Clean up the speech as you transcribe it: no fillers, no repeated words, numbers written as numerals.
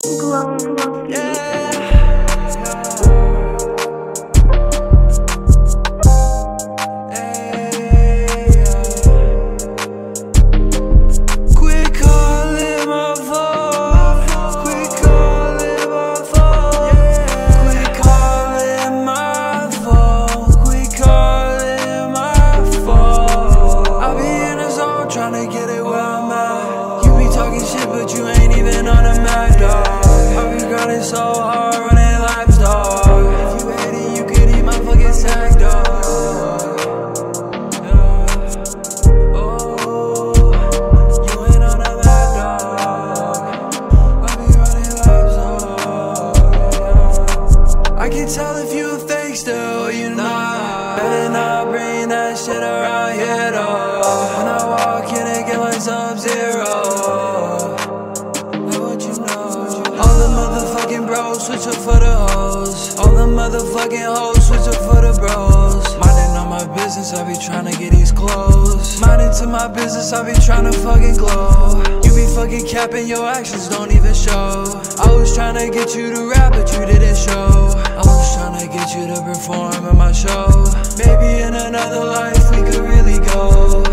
Tryna get it where I'm at. You be talking shit, but you ain't even on the map, dog. I be grinding so hard, running laps, dog. If you hate it, you could eat my fucking sack, dog. Oh, you ain't on the map, dog. I be running laps, dog. I can tell if you a fake still, you not. Better not bring that shit around here, dog. When I walk in it get like Sub-Zero. Like what you know. All the motherfucking bros switch up for the hoes. All the motherfucking hoes switch up for the bros. Minding on my business, I be tryna get these clothes. Minding to my business, I be tryna fucking glow. You be fucking capping, your actions don't even show. I was tryna get you to rap, but you didn't show. I was tryna get you to perform in my show. Maybe in another life we could really go.